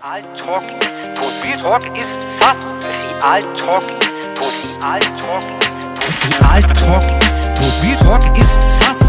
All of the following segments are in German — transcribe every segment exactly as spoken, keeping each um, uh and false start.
Real Talk ist tot. Real Talk ist sass. Real Talk ist tot. Real Talk ist tot. Real Talk ist tot. Real Talk ist sass.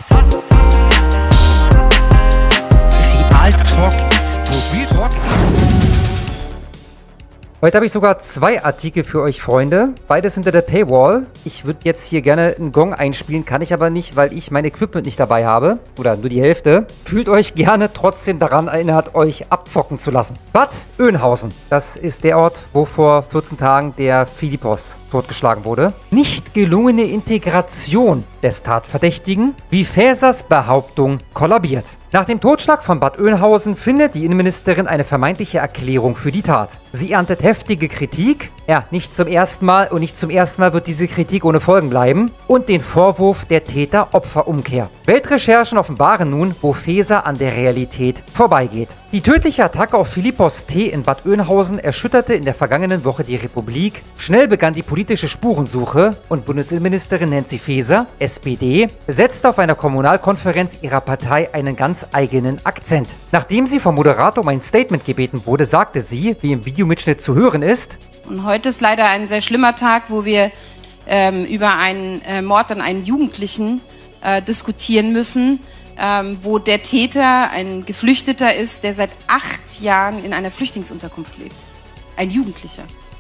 Real Talk ist tot. Real Talk ist tot. Heute habe ich sogar zwei Artikel für euch, Freunde. Beides hinter der Paywall. Ich würde jetzt hier gerne einen Gong einspielen, kann ich aber nicht, weil ich mein Equipment nicht dabei habe. Oder nur die Hälfte. Fühlt euch gerne trotzdem daran erinnert, euch abzocken zu lassen. Bad Oeynhausen. Das ist der Ort, wo vor vierzehn Tagen der Philippos totgeschlagen wurde. Nicht gelungene Integration des Tatverdächtigen, wie Faesers Behauptung kollabiert. Nach dem Totschlag von Bad Oeynhausen findet die Innenministerin eine vermeintliche Erklärung für die Tat. Sie erntet heftige Kritik, ja, nicht zum ersten Mal und nicht zum ersten Mal wird diese Kritik ohne Folgen bleiben, und den Vorwurf der Täter-Opfer-Umkehr. Weltrecherchen offenbaren nun, wo Faeser an der Realität vorbeigeht. Die tödliche Attacke auf Philippos T in Bad Oeynhausen erschütterte in der vergangenen Woche die Republik. Schnell begann die politische Spurensuche und Bundesinnenministerin Nancy Faeser, S P D, setzte auf einer Kommunalkonferenz ihrer Partei einen ganz eigenen Akzent. Nachdem sie vom Moderator um ein Statement gebeten wurde, sagte sie, wie im Videomitschnitt zu hören ist: Und heute ist leider ein sehr schlimmer Tag, wo wir ähm, über einen äh, Mord an einen Jugendlichen äh, diskutieren müssen, ähm, wo der Täter ein Geflüchteter ist, der seit acht Jahren in einer Flüchtlingsunterkunft lebt. Ein Jugendlicher,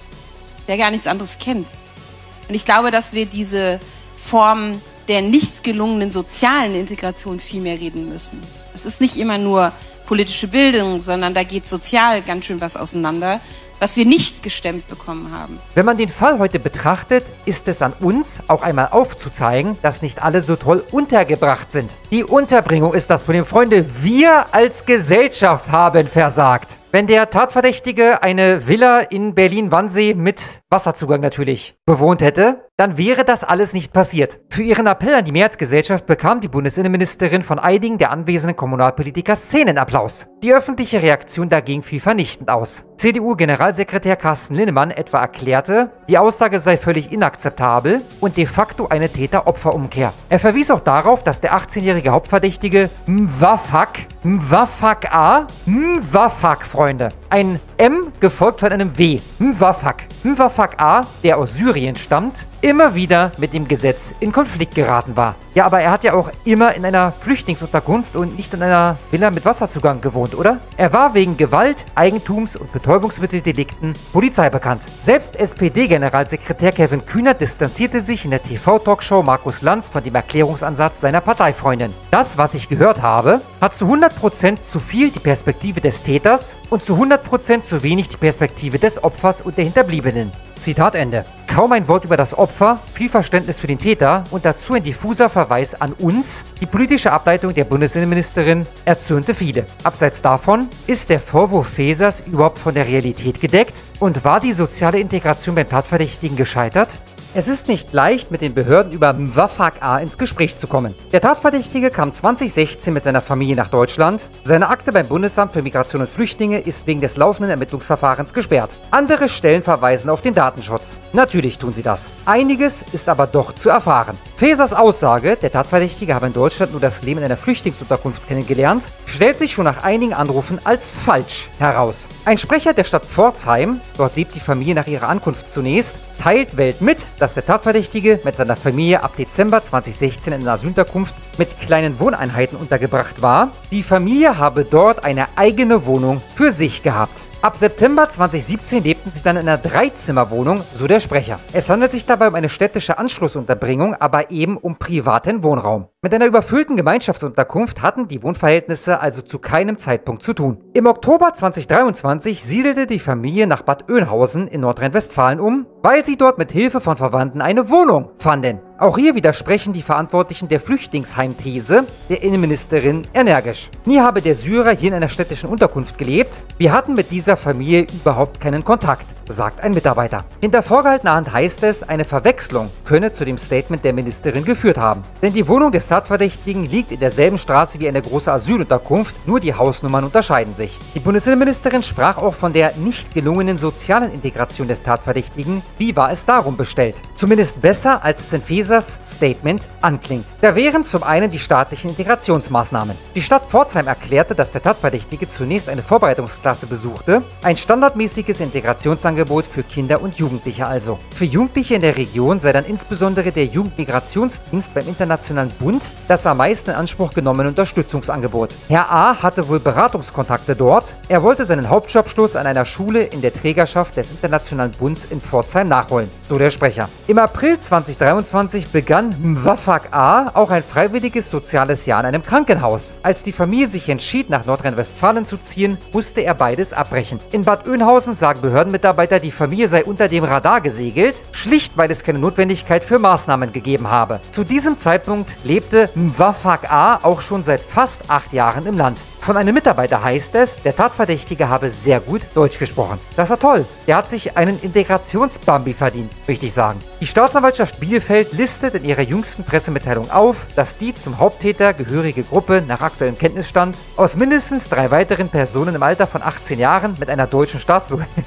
der gar nichts anderes kennt. Und ich glaube, dass wir diese Form der nicht gelungenen sozialen Integration viel mehr reden müssen. Es ist nicht immer nur politische Bildung, sondern da geht sozial ganz schön was auseinander, was wir nicht gestemmt bekommen haben. Wenn man den Fall heute betrachtet, ist es an uns, auch einmal aufzuzeigen, dass nicht alle so toll untergebracht sind. Die Unterbringung ist das Problem, Freunde. Wir als Gesellschaft haben versagt. Wenn der Tatverdächtige eine Villa in Berlin-Wannsee mit Wasserzugang natürlich bewohnt hätte, dann wäre das alles nicht passiert. Für ihren Appell an die Mehrheitsgesellschaft bekam die Bundesinnenministerin von einigen der anwesenden Kommunalpolitiker Szenenapplaus. Die öffentliche Reaktion dagegen fiel vernichtend aus. C D U-Generalsekretär Carsten Linnemann etwa erklärte, die Aussage sei völlig inakzeptabel und de facto eine Täter-Opfer-Umkehr. Er verwies auch darauf, dass der achtzehnjährige Hauptverdächtige Mwafak, Mwafak A, Mwafak, Freunde, ein M gefolgt von einem W, Mwafak, Mwafak A, der aus Syrien stammt, immer wieder mit dem Gesetz in Konflikt geraten war. Ja, aber er hat ja auch immer in einer Flüchtlingsunterkunft und nicht in einer Villa mit Wasserzugang gewohnt, oder? Er war wegen Gewalt, Eigentums- und Betäubungsmitteldelikten Polizei bekannt. Selbst S P D-Generalsekretär Kevin Kühnert distanzierte sich in der T V-Talkshow Markus Lanz von dem Erklärungsansatz seiner Parteifreundin. Das, was ich gehört habe, hat zu hundert Prozent zu viel die Perspektive des Täters und zu hundert Prozent zu wenig die Perspektive des Opfers und der Hinterbliebenen. Zitat Ende. Kaum ein Wort über das Opfer, viel Verständnis für den Täter und dazu ein diffuser Verweis an uns. Die politische Ableitung der Bundesinnenministerin erzürnte viele. Abseits davon, ist der Vorwurf Faesers überhaupt von der Realität gedeckt? Und war die soziale Integration beim Tatverdächtigen gescheitert? Es ist nicht leicht, mit den Behörden über Mwafak A ins Gespräch zu kommen. Der Tatverdächtige kam zwanzig sechzehn mit seiner Familie nach Deutschland. Seine Akte beim Bundesamt für Migration und Flüchtlinge ist wegen des laufenden Ermittlungsverfahrens gesperrt. Andere Stellen verweisen auf den Datenschutz. Natürlich tun sie das. Einiges ist aber doch zu erfahren. Faesers Aussage, der Tatverdächtige habe in Deutschland nur das Leben in einer Flüchtlingsunterkunft kennengelernt, stellt sich schon nach einigen Anrufen als falsch heraus. Ein Sprecher der Stadt Pforzheim, dort lebt die Familie nach ihrer Ankunft zunächst, teilt Welt mit, dass der Tatverdächtige mit seiner Familie ab Dezember zwanzig sechzehn in einer Asylunterkunft mit kleinen Wohneinheiten untergebracht war. Die Familie habe dort eine eigene Wohnung für sich gehabt. Ab September zwanzig siebzehn lebten sie dann in einer Dreizimmerwohnung, so der Sprecher. Es handelt sich dabei um eine städtische Anschlussunterbringung, aber eben um privaten Wohnraum. Mit einer überfüllten Gemeinschaftsunterkunft hatten die Wohnverhältnisse also zu keinem Zeitpunkt zu tun. Im Oktober zwanzig dreiundzwanzig siedelte die Familie nach Bad Oeynhausen in Nordrhein-Westfalen um, weil sie dort mit Hilfe von Verwandten eine Wohnung fanden. Auch hier widersprechen die Verantwortlichen der Flüchtlingsheimthese der Innenministerin energisch. Nie habe der Syrer hier in einer städtischen Unterkunft gelebt. Wir hatten mit dieser Familie überhaupt keinen Kontakt, sagt ein Mitarbeiter. Hinter vorgehaltener Hand heißt es, eine Verwechslung könne zu dem Statement der Ministerin geführt haben. Denn die Wohnung des Tatverdächtigen liegt in derselben Straße wie eine große Asylunterkunft, nur die Hausnummern unterscheiden sich. Die Bundesinnenministerin sprach auch von der nicht gelungenen sozialen Integration des Tatverdächtigen. Wie war es darum bestellt? Zumindest besser, als es in Faeser Kaisers Statement anklingt. Da wären zum einen die staatlichen Integrationsmaßnahmen. Die Stadt Pforzheim erklärte, dass der Tatverdächtige zunächst eine Vorbereitungsklasse besuchte, ein standardmäßiges Integrationsangebot für Kinder und Jugendliche also. Für Jugendliche in der Region sei dann insbesondere der Jugendmigrationsdienst beim Internationalen Bund das am meisten in Anspruch genommene Unterstützungsangebot. Herr A. hatte wohl Beratungskontakte dort. Er wollte seinen Hauptschulabschluss an einer Schule in der Trägerschaft des Internationalen Bunds in Pforzheim nachholen, so der Sprecher. Im April zweitausenddreiundzwanzig begann Mwafak A. auch ein freiwilliges soziales Jahr in einem Krankenhaus. Als die Familie sich entschied, nach Nordrhein-Westfalen zu ziehen, musste er beides abbrechen. In Bad Oeynhausen sagen Behördenmitarbeiter, die Familie sei unter dem Radar gesegelt, schlicht weil es keine Notwendigkeit für Maßnahmen gegeben habe. Zu diesem Zeitpunkt lebte Mwafak A. auch schon seit fast acht Jahren im Land. Von einem Mitarbeiter heißt es, der Tatverdächtige habe sehr gut Deutsch gesprochen. Das war toll. Der hat sich einen Integrationsbambi verdient, möchte ich sagen. Die Staatsanwaltschaft Bielefeld listet in ihrer jüngsten Pressemitteilung auf, dass die zum Haupttäter gehörige Gruppe nach aktuellem Kenntnisstand aus mindestens drei weiteren Personen im Alter von achtzehn Jahren mit einer deutschen Staatsbürgerschaft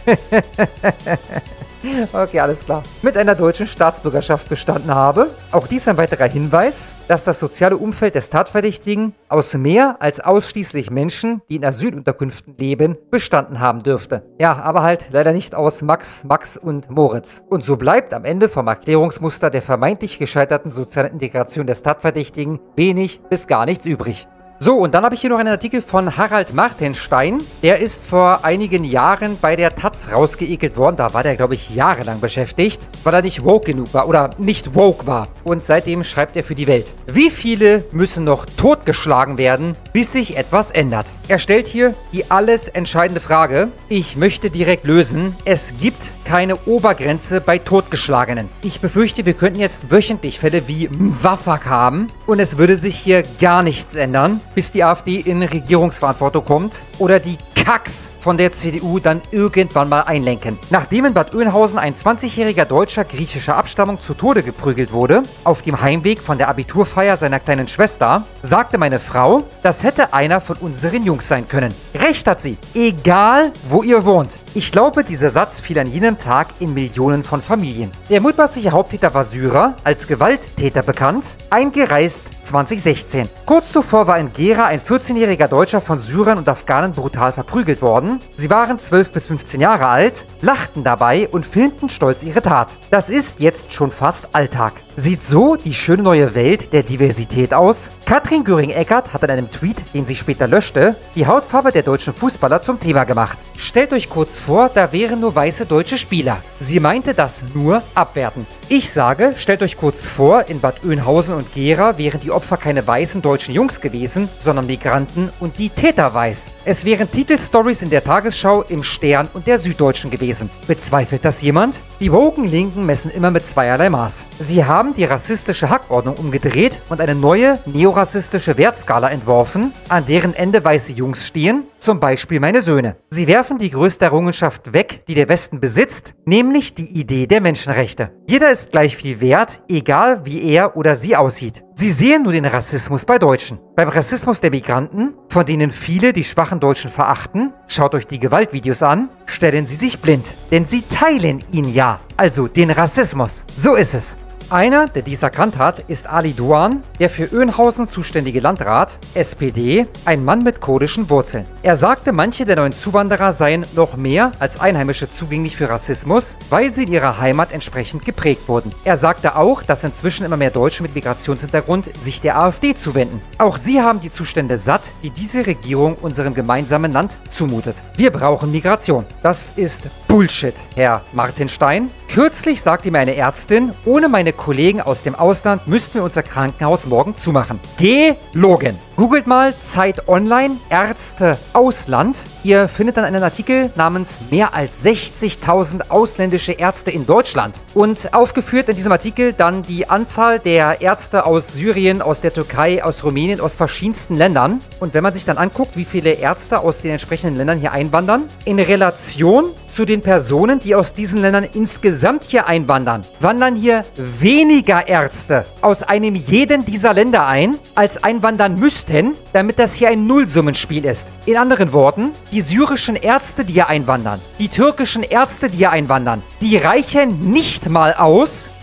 Okay, alles klar. Mit einer deutschen Staatsbürgerschaft bestanden habe. Auch dies ein weiterer Hinweis, dass das soziale Umfeld des Tatverdächtigen aus mehr als ausschließlich Menschen, die in Asylunterkünften leben, bestanden haben dürfte. Ja, aber halt leider nicht aus Max, Max und Moritz. Und so bleibt am Ende vom Erklärungsmuster der vermeintlich gescheiterten sozialen Integration des Tatverdächtigen wenig bis gar nichts übrig. So, und dann habe ich hier noch einen Artikel von Harald Martenstein. Der ist vor einigen Jahren bei der Taz rausgeekelt worden. Da war der, glaube ich, jahrelang beschäftigt, weil er nicht woke genug war oder nicht woke war. Und seitdem schreibt er für die Welt. Wie viele müssen noch totgeschlagen werden, bis sich etwas ändert? Er stellt hier die alles entscheidende Frage. Ich möchte direkt lösen. Es gibt keine Obergrenze bei Totgeschlagenen. Ich befürchte, wir könnten jetzt wöchentlich Fälle wie Mwafak haben und es würde sich hier gar nichts ändern, bis die AfD in Regierungsverantwortung kommt oder die Kacks von der C D U dann irgendwann mal einlenken. Nachdem in Bad Oeynhausen ein zwanzigjähriger Deutscher griechischer Abstammung zu Tode geprügelt wurde, auf dem Heimweg von der Abiturfeier seiner kleinen Schwester, sagte meine Frau, das hätte einer von unseren Jungs sein können. Recht hat sie, egal wo ihr wohnt. Ich glaube, dieser Satz fiel an jenem Tag in Millionen von Familien. Der mutmaßliche Haupttäter war Syrer, als Gewalttäter bekannt, eingereist zweitausendsechzehn. Kurz zuvor war in Gera ein vierzehnjähriger Deutscher von Syrern und Afghanen brutal verprügelt worden. Sie waren zwölf bis fünfzehn Jahre alt, lachten dabei und filmten stolz ihre Tat. Das ist jetzt schon fast Alltag. Sieht so die schöne neue Welt der Diversität aus? Katrin Göring-Eckardt hat in einem Tweet, den sie später löschte, die Hautfarbe der deutschen Fußballer zum Thema gemacht. Stellt euch kurz vor, da wären nur weiße deutsche Spieler. Sie meinte das nur abwertend. Ich sage, stellt euch kurz vor, in Bad Oeynhausen und Gera wären die Opfer keine weißen deutschen Jungs gewesen, sondern Migranten und die Täter weiß. Es wären Titelstories in der Tagesschau, im Stern und der Süddeutschen gewesen. Bezweifelt das jemand? Die woken Linken messen immer mit zweierlei Maß. Sie haben die rassistische Hackordnung umgedreht und eine neue neorassistische Wertskala entworfen, an deren Ende weiße Jungs stehen, zum Beispiel meine Söhne. Sie werfen die größte Errungenschaft weg, die der Westen besitzt, nämlich die Idee der Menschenrechte. Jeder ist gleich viel wert, egal wie er oder sie aussieht. Sie sehen nur den Rassismus bei Deutschen. Beim Rassismus der Migranten, von denen viele die schwachen Deutschen verachten, schaut euch die Gewaltvideos an, stellen sie sich blind. Denn sie teilen ihn ja, also den Rassismus. So ist es. Einer, der dies erkannt hat, ist Ali Duan, der für Oeynhausen zuständige Landrat, S P D, ein Mann mit kurdischen Wurzeln. Er sagte, manche der neuen Zuwanderer seien noch mehr als Einheimische zugänglich für Rassismus, weil sie in ihrer Heimat entsprechend geprägt wurden. Er sagte auch, dass inzwischen immer mehr Deutsche mit Migrationshintergrund sich der AfD zuwenden. Auch sie haben die Zustände satt, die diese Regierung unserem gemeinsamen Land zumutet. Wir brauchen Migration. Das ist Bullshit, Herr Martenstein. Kürzlich sagte mir eine Ärztin, ohne meine Kollegen aus dem Ausland müssten wir unser Krankenhaus morgen zumachen. Gelogen. Googelt mal Zeit Online, Ärzte Ausland. Ihr findet dann einen Artikel namens mehr als sechzigtausend ausländische Ärzte in Deutschland. Und aufgeführt in diesem Artikel dann die Anzahl der Ärzte aus Syrien, aus der Türkei, aus Rumänien, aus verschiedensten Ländern. Und wenn man sich dann anguckt, wie viele Ärzte aus den entsprechenden Ländern hier einwandern, in Relation zu den Personen, die aus diesen Ländern insgesamt hier einwandern, wandern hier weniger Ärzte aus einem jeden dieser Länder ein, als einwandern müssten, damit das hier ein Nullsummenspiel ist. In anderen Worten, die syrischen Ärzte, die hier einwandern, die türkischen Ärzte, die hier einwandern, die reichen nicht mal aus,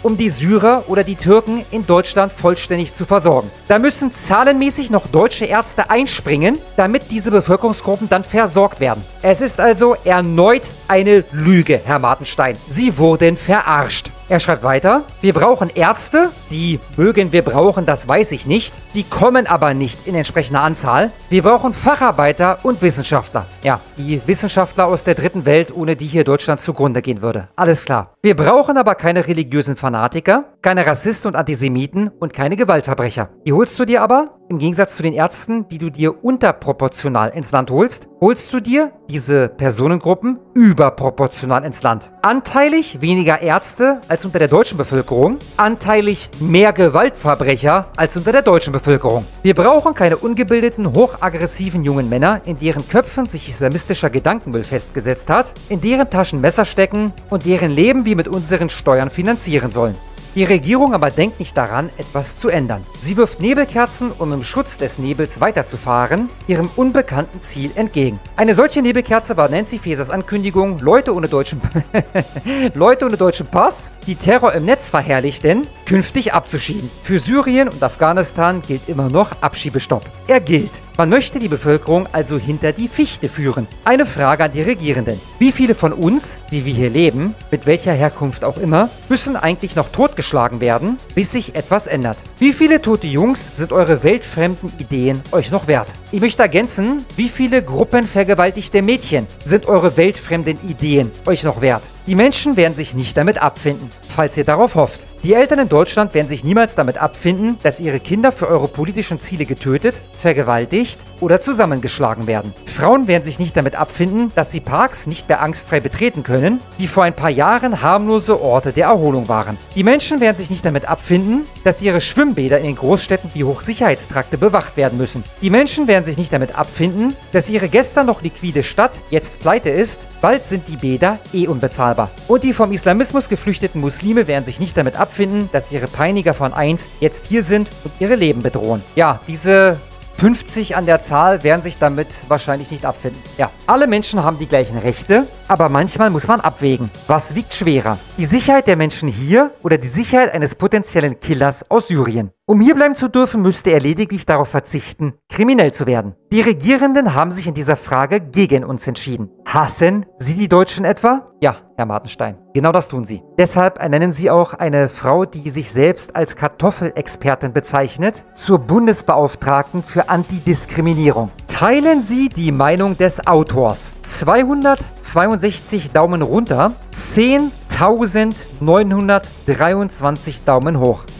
um die Syrer oder die Türken in Deutschland vollständig zu versorgen. Da müssen zahlenmäßig noch deutsche Ärzte einspringen, damit diese Bevölkerungsgruppen dann versorgt werden. Es ist also erneut eine Lüge, Herr Martenstein. Sie wurden verarscht. Er schreibt weiter, wir brauchen Ärzte, die mögen wir brauchen, das weiß ich nicht, die kommen aber nicht in entsprechender Anzahl. Wir brauchen Facharbeiter und Wissenschaftler. Ja, die Wissenschaftler aus der dritten Welt, ohne die hier Deutschland zugrunde gehen würde. Alles klar. Wir brauchen aber keine religiösen Fanatiker, keine Rassisten und Antisemiten und keine Gewaltverbrecher. Die holst du dir aber, im Gegensatz zu den Ärzten, die du dir unterproportional ins Land holst, holst du dir diese Personengruppen überproportional ins Land. Anteilig weniger Ärzte als unter der deutschen Bevölkerung, anteilig mehr Gewaltverbrecher als unter der deutschen Bevölkerung. Wir brauchen keine ungebildeten, hochaggressiven jungen Männer, in deren Köpfen sich islamistischer Gedankenmüll festgesetzt hat, in deren Taschen Messer stecken und deren Leben wir mit unseren Steuern finanzieren sollen. Die Regierung aber denkt nicht daran, etwas zu ändern. Sie wirft Nebelkerzen, um im Schutz des Nebels weiterzufahren, ihrem unbekannten Ziel entgegen. Eine solche Nebelkerze war Nancy Fasers Ankündigung, Leute ohne deutschen Leute ohne deutschen Pass, die Terror im Netz verherrlichten, künftig abzuschieben. Für Syrien und Afghanistan gilt immer noch Abschiebestopp. Er gilt. Man möchte die Bevölkerung also hinter die Fichte führen. Eine Frage an die Regierenden. Wie viele von uns, die wir hier leben, mit welcher Herkunft auch immer, müssen eigentlich noch totgeschlagen werden, bis sich etwas ändert? Wie viele tote Jungs sind eure weltfremden Ideen euch noch wert? Ich möchte ergänzen, wie viele gruppenvergewaltigte Mädchen sind eure weltfremden Ideen euch noch wert? Die Menschen werden sich nicht damit abfinden, falls ihr darauf hofft. Die Eltern in Deutschland werden sich niemals damit abfinden, dass ihre Kinder für eure politischen Ziele getötet, vergewaltigt oder zusammengeschlagen werden. Frauen werden sich nicht damit abfinden, dass sie Parks nicht mehr angstfrei betreten können, die vor ein paar Jahren harmlose Orte der Erholung waren. Die Menschen werden sich nicht damit abfinden, dass ihre Schwimmbäder in den Großstädten wie Hochsicherheitstrakte bewacht werden müssen. Die Menschen werden sich nicht damit abfinden, dass ihre gestern noch liquide Stadt jetzt pleite ist. Bald sind die Bäder eh unbezahlbar. Und die vom Islamismus geflüchteten Muslime werden sich nicht damit abfinden, dass ihre Peiniger von einst jetzt hier sind und ihre Leben bedrohen. Ja, diese fünfzig an der Zahl werden sich damit wahrscheinlich nicht abfinden. Ja, alle Menschen haben die gleichen Rechte, aber manchmal muss man abwägen. Was wiegt schwerer? Die Sicherheit der Menschen hier oder die Sicherheit eines potenziellen Killers aus Syrien? Um hierbleiben zu dürfen, müsste er lediglich darauf verzichten, kriminell zu werden. Die Regierenden haben sich in dieser Frage gegen uns entschieden. Hassen sie die Deutschen etwa? Ja, Herr Martenstein, genau das tun sie. Deshalb ernennen sie auch eine Frau, die sich selbst als Kartoffelexpertin bezeichnet, zur Bundesbeauftragten für Antidiskriminierung. Teilen Sie die Meinung des Autors. zweihundertzweiundsechzig Daumen runter, zehntausendneunhundertdreiundzwanzig Daumen hoch.